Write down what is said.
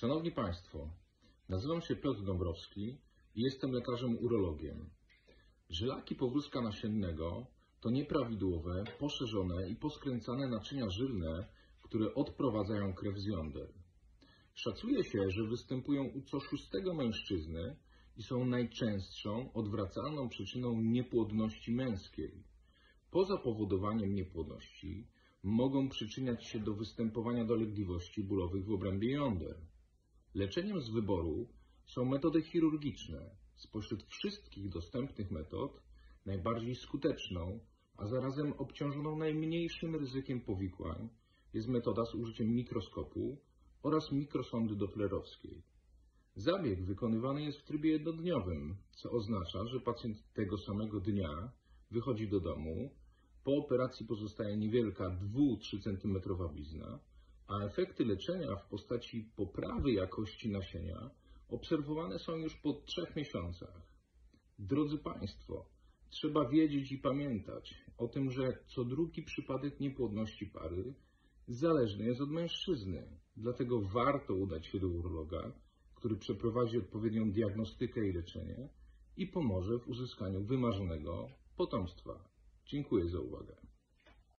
Szanowni Państwo, nazywam się Piotr Dąbrowski i jestem lekarzem urologiem. Żylaki powrózka nasiennego to nieprawidłowe, poszerzone i poskręcane naczynia żylne, które odprowadzają krew z jąder. Szacuje się, że występują u co 6 mężczyzny i są najczęstszą odwracalną przyczyną niepłodności męskiej. Poza powodowaniem niepłodności mogą przyczyniać się do występowania dolegliwości bólowych w obrębie jąder. Leczeniem z wyboru są metody chirurgiczne. Spośród wszystkich dostępnych metod najbardziej skuteczną, a zarazem obciążoną najmniejszym ryzykiem powikłań jest metoda z użyciem mikroskopu oraz mikrosondy doplerowskiej. Zabieg wykonywany jest w trybie jednodniowym, co oznacza, że pacjent tego samego dnia wychodzi do domu, po operacji pozostaje niewielka 2-3 cm blizna, a efekty leczenia w postaci poprawy jakości nasienia obserwowane są już po 3 miesiącach. Drodzy Państwo, trzeba wiedzieć i pamiętać o tym, że co drugi przypadek niepłodności pary zależny jest od mężczyzny. Dlatego warto udać się do urologa, który przeprowadzi odpowiednią diagnostykę i leczenie i pomoże w uzyskaniu wymarzonego potomstwa. Dziękuję za uwagę.